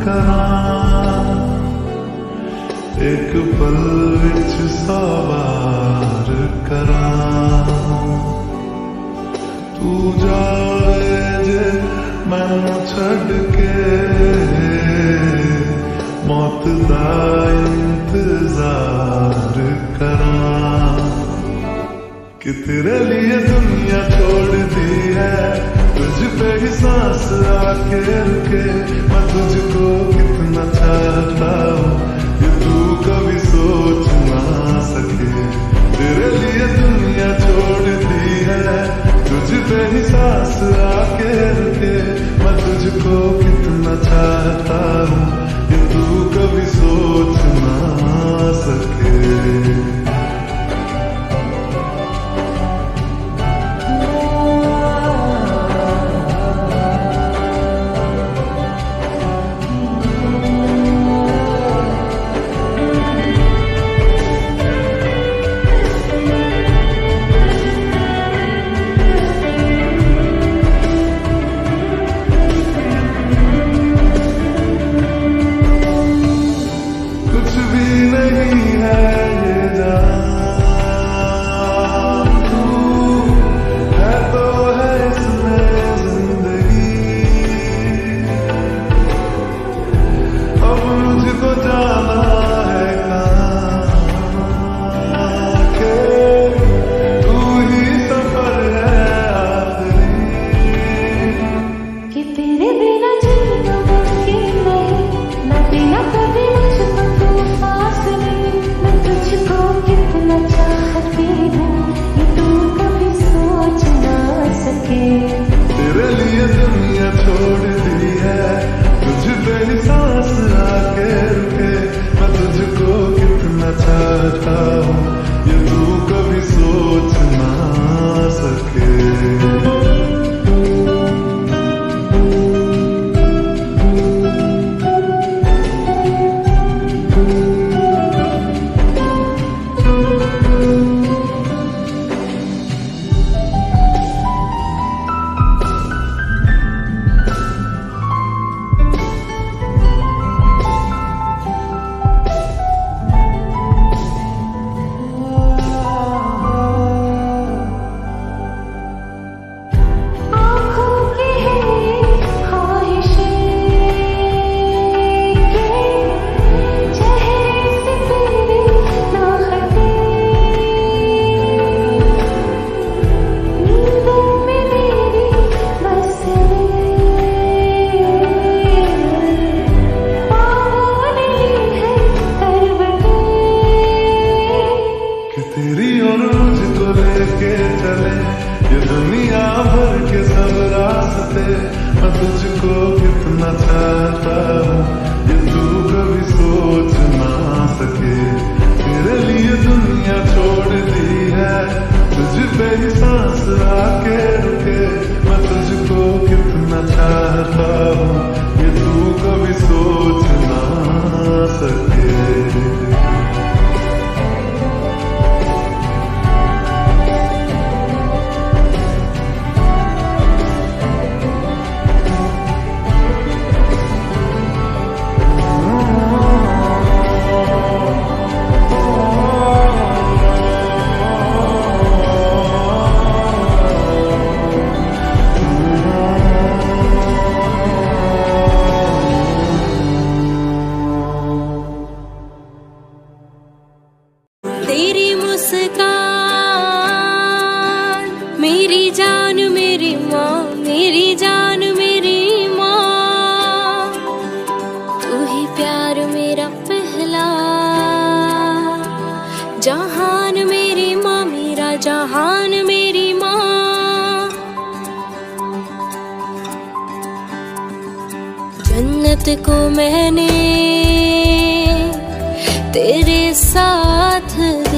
करां, एक पल विच 100 बार करां। तू जाए जे मैनू छड़ के, मौत दा इंतजार करां। कि तेरे लिए दुनिया छोड़ दी है, तुझ पे ही सांस आके रुके। मैं तुझको कितना चाहता हूँ ये तू कभी सोच ना सके। तेरे लिए दुनिया छोड़ दी है, तुझ पे ही सांस आके रुके। मैं तुझको कितना चाहता हूँ ये तू कभी सोच ना सके। मैं तुझको कितना चाहता हूँ ये तू कभी सोच ना सके। तेरे लिए दुनिया छोड़ दी है, तुझ पे ही सांस आके रुके। मैं तुझको कितना चाहता हूँ ये तू कभी सोच ना सके। तेरी मुस्कान मेरी जान मेरी माँ, मेरी जान मेरी माँ। तू ही प्यार मेरा पहला, जहान मेरी माँ, मेरा जहान मेरी माँ। जन्नत को मैंने तेरे साथ